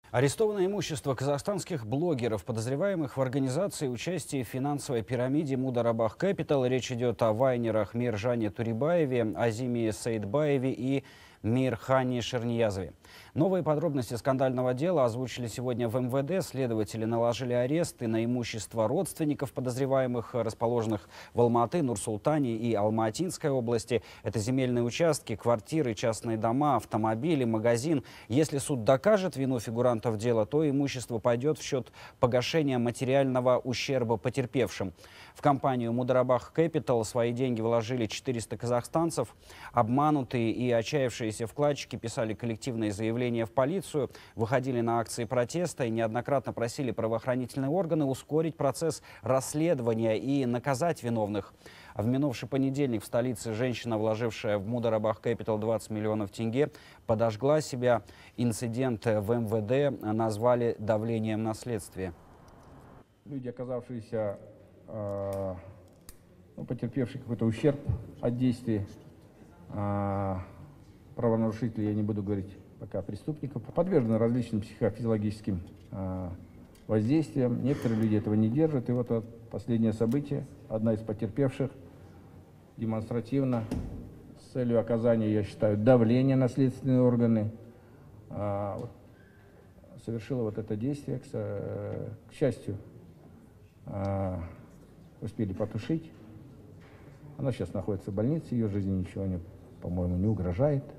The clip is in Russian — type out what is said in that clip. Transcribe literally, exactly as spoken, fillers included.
Арестовано имущество казахстанских блогеров, подозреваемых в организации участия в финансовой пирамиде Мударабах Capital. Речь идет о вайнерах Миржане Турибаеве, Азиме Саидбаеве и Мирхане Шерниязове. Новые подробности скандального дела озвучили сегодня в эм вэ дэ. Следователи наложили аресты на имущество родственников подозреваемых, расположенных в Алматы, Нур-Султане и Алма-Атинской области. Это земельные участки, квартиры, частные дома, автомобили, магазин. Если суд докажет вину фигурантов дела, то имущество пойдет в счет погашения материального ущерба потерпевшим. В компанию Мударабах Capital свои деньги вложили четыреста казахстанцев. Обманутые и отчаявшиеся вкладчики писали коллективные заявления в полицию, выходили на акции протеста и неоднократно просили правоохранительные органы ускорить процесс расследования и наказать виновных. В минувший понедельник в столице женщина, вложившая в Мударабах Capital двадцать миллионов тенге, подожгла себя. Инцидент в эм вэ дэ назвали давлением на следствие. Люди, оказавшиеся, э, ну, потерпевшие какой-то ущерб от действий э, правонарушителей, я не буду говорить пока преступников, подвержены различным психофизиологическим э, воздействиям. Некоторые люди этого не держат. И вот, вот последнее событие. Одна из потерпевших демонстративно, с целью оказания, я считаю, давления на следственные органы, э, вот, совершила вот это действие. К, э, к счастью, э, успели потушить. Она сейчас находится в больнице, ее жизни ничего, не, по-моему, не угрожает.